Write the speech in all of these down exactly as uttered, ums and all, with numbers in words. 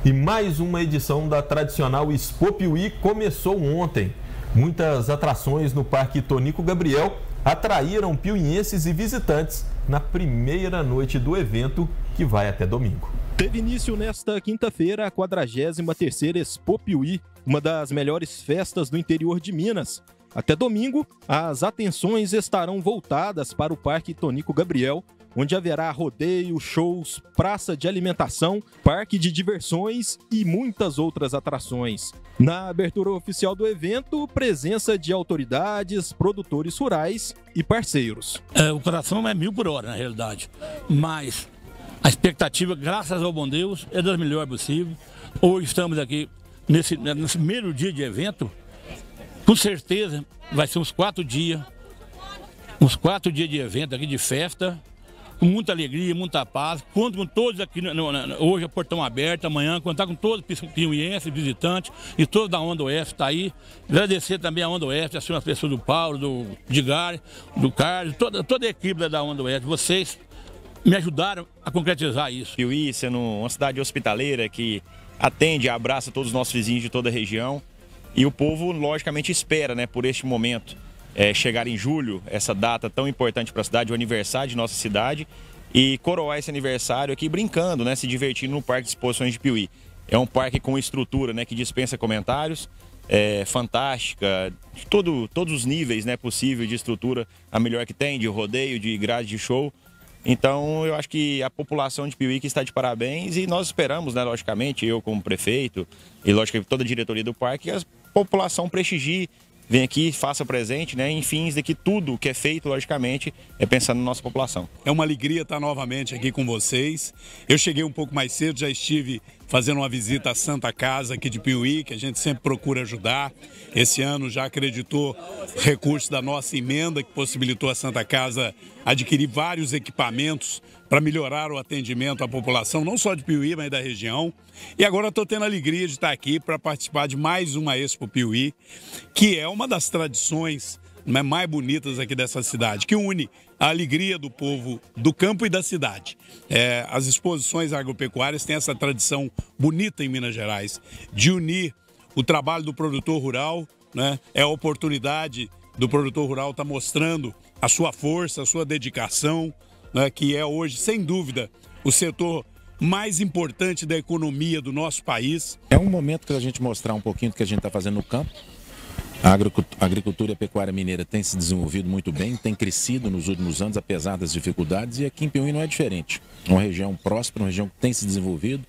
E mais uma edição da tradicional Expo Piuí começou ontem. Muitas atrações no Parque Tonico Gabriel atraíram piuienses e visitantes na primeira noite do evento, que vai até domingo. Teve início nesta quinta-feira a quadragésima terceira Expo Piuí, uma das melhores festas do interior de Minas. Até domingo, as atenções estarão voltadas para o Parque Tonico Gabriel, onde haverá rodeio, shows, praça de alimentação, parque de diversões e muitas outras atrações. Na abertura oficial do evento, presença de autoridades, produtores rurais e parceiros. É, o coração é mil por hora, na realidade, mas a expectativa, graças ao bom Deus, é das melhores possível. Hoje estamos aqui nesse, nesse primeiro dia de evento, com certeza vai ser uns quatro dias, uns quatro dias de evento aqui, de festa, com muita alegria, muita paz. Conto com todos aqui, no, no, hoje é portão aberto, amanhã, contar com todos os piuienses, visitantes e todos da Onda Oeste está aí. Agradecer também a Onda Oeste, assim, as pessoas do Paulo, do Edgar, do Carlos, toda, toda a equipe da Onda Oeste. Vocês me ajudaram a concretizar isso. Piuí sendo uma cidade hospitaleira que atende e abraça todos os nossos vizinhos de toda a região. E o povo, logicamente, espera, né, por este momento. É, chegar em julho, essa data tão importante para a cidade, o aniversário de nossa cidade, e coroar esse aniversário aqui brincando, né, se divertindo no Parque de Exposições de Piuí. É um parque com estrutura, né, que dispensa comentários, é fantástica, de todo, todos os níveis, né, possível de estrutura, a melhor que tem, de rodeio, de grade de show. Então eu acho que a população de Piuí que está de parabéns, e nós esperamos, né, logicamente, eu como prefeito e logicamente toda a diretoria do parque, que a população prestigie, vem aqui, faça presente, né, em fins de que tudo que é feito, logicamente, é pensando na nossa população. É uma alegria estar novamente aqui com vocês. Eu cheguei um pouco mais cedo, já estive fazendo uma visita à Santa Casa aqui de Piuí, que a gente sempre procura ajudar. Esse ano já acreditou recursos da nossa emenda, que possibilitou a Santa Casa adquirir vários equipamentos para melhorar o atendimento à população, não só de Piuí, mas da região. E agora estou tendo a alegria de estar aqui para participar de mais uma Expo Piuí, que é uma das tradições, né, mais bonitas aqui dessa cidade, que une a alegria do povo do campo e da cidade. É, as exposições agropecuárias têm essa tradição bonita em Minas Gerais, de unir o trabalho do produtor rural, né, é a oportunidade do produtor rural estar mostrando a sua força, a sua dedicação, né, que é hoje, sem dúvida, o setor mais importante da economia do nosso país. É um momento para a gente mostrar um pouquinho do que a gente está fazendo no campo. A agricultura e a pecuária mineira tem se desenvolvido muito bem, tem crescido nos últimos anos, apesar das dificuldades, e aqui em Piuí não é diferente. É uma região próspera, uma região que tem se desenvolvido,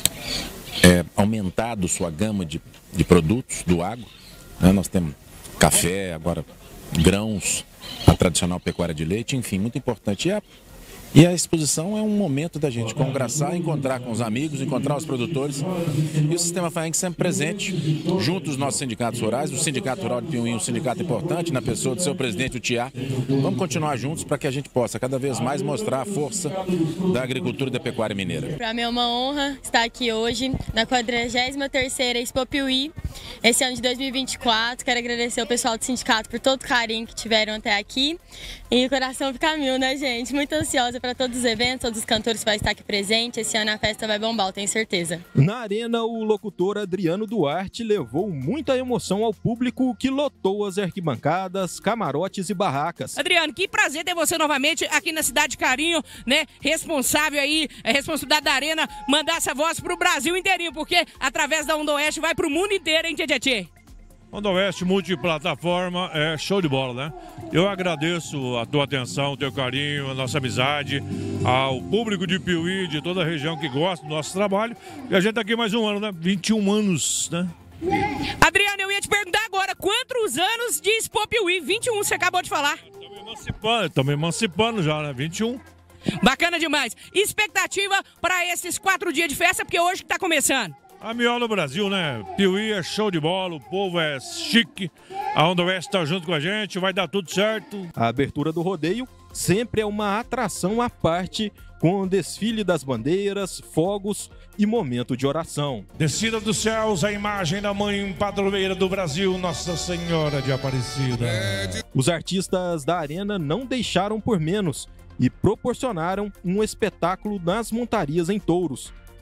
é, aumentado sua gama de, de produtos do agro, né? Nós temos café, agora grãos, a tradicional pecuária de leite, enfim, muito importante. E a E a exposição é um momento da gente conversar, encontrar com os amigos, encontrar os produtores. E o Sistema FAENG sempre presente, junto aos nossos sindicatos rurais, o Sindicato Rural de Piuí, um sindicato importante, na pessoa do seu presidente, o Tiá. Vamos continuar juntos para que a gente possa cada vez mais mostrar a força da agricultura e da pecuária mineira. Para mim é uma honra estar aqui hoje na quadragésima terceira Expo Piuí, esse ano de dois mil e vinte e quatro. Quero agradecer ao pessoal do sindicato por todo o carinho que tiveram até aqui. E o coração fica mil, né, gente? Muito ansiosa para todos os eventos, todos os cantores que vão estar aqui presentes. Esse ano a festa vai bombar, eu tenho certeza. Na arena, o locutor Adriano Duarte levou muita emoção ao público que lotou as arquibancadas, camarotes e barracas. Adriano, que prazer ter você novamente aqui na Cidade Carinho, né? Responsável aí, é responsabilidade da arena, mandar essa voz pro Brasil inteirinho, porque através da Onda Oeste vai pro mundo inteiro, hein, tchê, tchê? Onda Oeste multiplataforma, é show de bola, né? Eu agradeço a tua atenção, o teu carinho, a nossa amizade, ao público de Piuí, de toda a região que gosta do nosso trabalho. E a gente tá aqui mais um ano, né? vinte e um anos, né? Adriano, eu ia te perguntar agora, quantos anos de Expo Piuí? vinte e um, você acabou de falar. Estamos emancipando, estamos emancipando já, né? vinte e um. Bacana demais. Expectativa para esses quatro dias de festa, porque hoje que tá começando. A melhor no Brasil, né? Piuí é show de bola, o povo é chique, a Onda Oeste está junto com a gente, vai dar tudo certo. A abertura do rodeio sempre é uma atração à parte, com desfile das bandeiras, fogos e momento de oração. Descida dos céus, a imagem da mãe padroeira do Brasil, Nossa Senhora de Aparecida. Os artistas da arena não deixaram por menos e proporcionaram um espetáculo nas montarias em touros.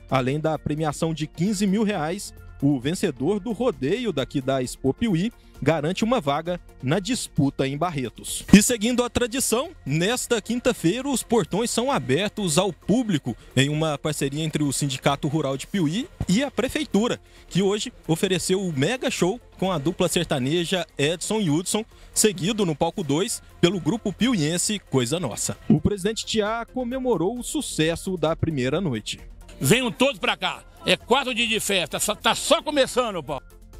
Além da premiação de quinze mil reais, o vencedor do rodeio daqui da Expo Piuí garante uma vaga na disputa em Barretos. E seguindo a tradição, nesta quinta-feira os portões são abertos ao público em uma parceria entre o Sindicato Rural de Piuí e a Prefeitura, que hoje ofereceu o mega show com a dupla sertaneja Edson e Hudson, seguido no palco dois pelo grupo piuiense Coisa Nossa. O presidente Tiá comemorou o sucesso da primeira noite. Venham todos pra cá, é quatro dias de festa, tá só começando, pô.